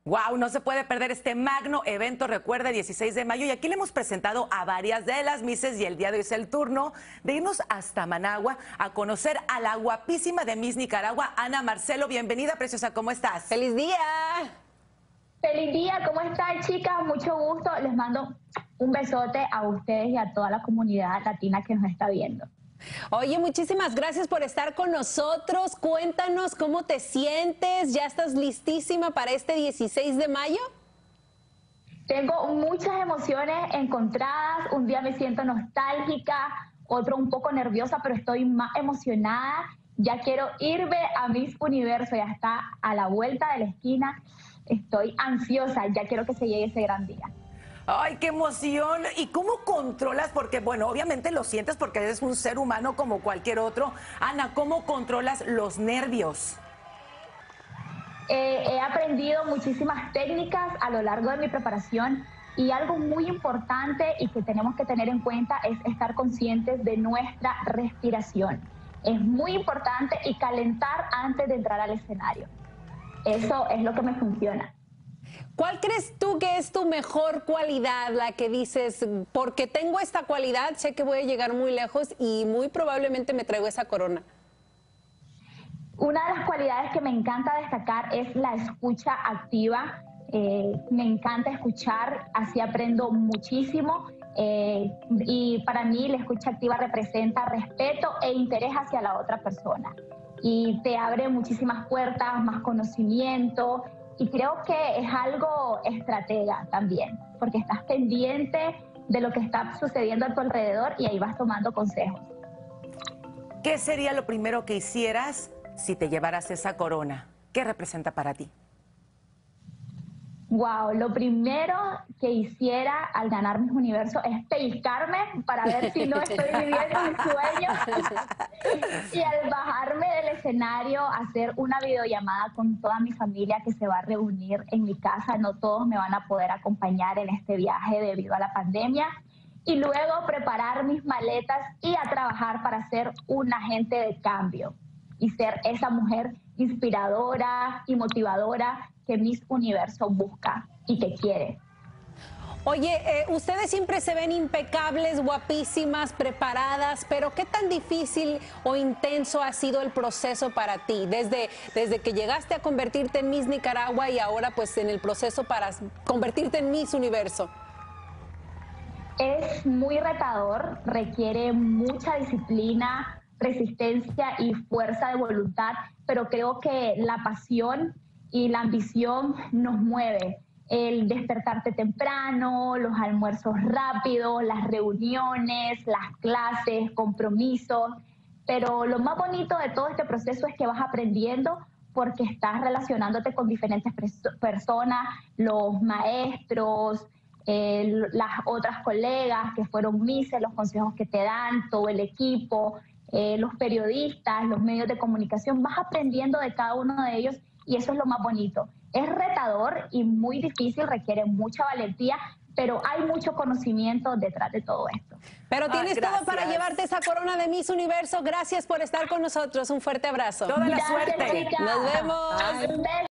Wow, no se puede perder este magno evento, recuerda, 16 de mayo. Y aquí le hemos presentado a varias de las Misses y el día de hoy es el turno de irnos hasta Managua a conocer a la guapísima de Miss Nicaragua, Ana Marcelo. Bienvenida, preciosa, ¿cómo estás? ¡Feliz día! Feliz día, ¿cómo están, chicas? Mucho gusto. Les mando un besote a ustedes y a toda la comunidad latina que nos está viendo. Oye, muchísimas gracias por estar con nosotros. Cuéntanos cómo te sientes. ¿Ya estás listísima para este 16 de mayo? Tengo muchas emociones encontradas. Un día me siento nostálgica, otro un poco nerviosa, pero estoy más emocionada. Ya quiero irme a Miss Universo, ya está a la vuelta de la esquina. Estoy ansiosa, ya quiero que se llegue ese gran día. ¡Ay, qué emoción! ¿Y cómo controlas? Porque, bueno, obviamente lo sientes porque eres un ser humano como cualquier otro. Ana, ¿cómo controlas los nervios? He aprendido muchísimas técnicas a lo largo de mi preparación y algo muy importante y que tenemos que tener en cuenta es estar conscientes de nuestra respiración. Es muy importante y calentar antes de entrar al escenario. Eso es lo que me funciona. ¿Cuál crees tú que es tu mejor cualidad, la que dices, porque tengo esta cualidad, sé que voy a llegar muy lejos y muy probablemente me traigo esa corona? Una de las cualidades que me encanta destacar es la escucha activa. Me encanta escuchar, así aprendo muchísimo. Y para mí la escucha activa representa respeto e interés hacia la otra persona. Y te abre muchísimas puertas, más conocimiento. Y creo que es algo estratega también, porque estás pendiente de lo que está sucediendo a tu alrededor y ahí vas tomando consejos. ¿Qué sería lo primero que hicieras si te llevaras esa corona? ¿Qué representa para ti? Wow, lo primero que hiciera al ganar Miss Universo es pellizcarme para ver si no estoy viviendo mi sueño. Y al bajarme del escenario, hacer una videollamada con toda mi familia que se va a reunir en mi casa. No todos me van a poder acompañar en este viaje debido a la pandemia. Y luego preparar mis maletas y a trabajar para ser un agente de cambio y ser esa mujer inspiradora y motivadora que Miss Universo busca y que quiere. Oye, ustedes siempre se ven impecables, guapísimas, preparadas, pero ¿qué tan difícil o intenso ha sido el proceso para ti? Desde que llegaste a convertirte en Miss Nicaragua y ahora pues en el proceso para convertirte en Miss Universo. Es muy retador, requiere mucha disciplina, resistencia y fuerza de voluntad, pero creo que la pasión y la ambición nos mueve. El despertarte temprano, los almuerzos rápidos, las reuniones, las clases, compromisos. Pero lo más bonito de todo este proceso es que vas aprendiendo porque estás relacionándote con diferentes personas, los maestros, las otras colegas que fueron Misses, los consejos que te dan, todo el equipo, los periodistas, los medios de comunicación. Vas aprendiendo de cada uno de ellos y eso es lo más bonito. Es retador y muy difícil, requiere mucha valentía, pero hay mucho conocimiento detrás de todo esto. Pero tienes todo para llevarte esa corona de Miss Universo. Gracias por estar con nosotros. Un fuerte abrazo. Toda la Gracias, suerte. chicas. Nos vemos. Un beso.